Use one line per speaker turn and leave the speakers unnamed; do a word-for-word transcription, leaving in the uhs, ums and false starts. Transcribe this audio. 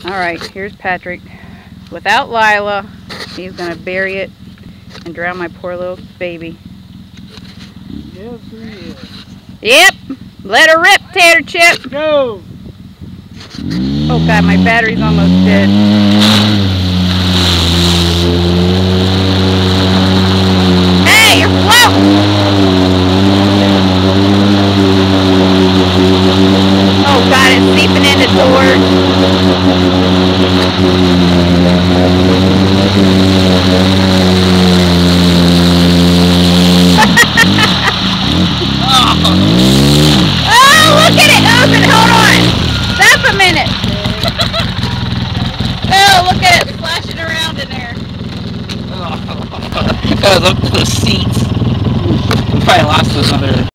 Alright, here's Patrick. Without Lila, he's going to bury it and drown my poor little baby.
Yes, he is.
Yep! Let her rip, Tater Chip!
Go!
Oh god, my battery's almost dead. Hey, you're floating! Oh god, it's seeping into doors. Oh, look at it open! Hold on! Stop a minute! Oh, look at it splashing around in there.
It goes up to the seats. We probably lost another